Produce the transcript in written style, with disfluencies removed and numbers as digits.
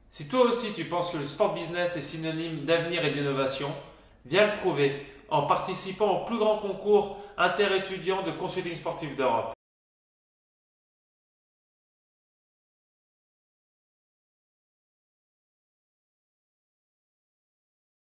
Si toi aussi tu penses que le sport business est synonyme d'avenir et d'innovation, viens le prouver en participant au plus grand concours interétudiant de consulting sportif d'Europe.